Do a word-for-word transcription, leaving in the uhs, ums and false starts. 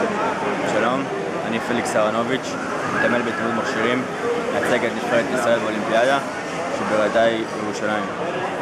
שלום, אני פליקס אהרונוביץ', מתאמן בתיעוד מכשירים, מייצג את נבחרת ישראל באולימפיאדה, שבוודאי ירושלים.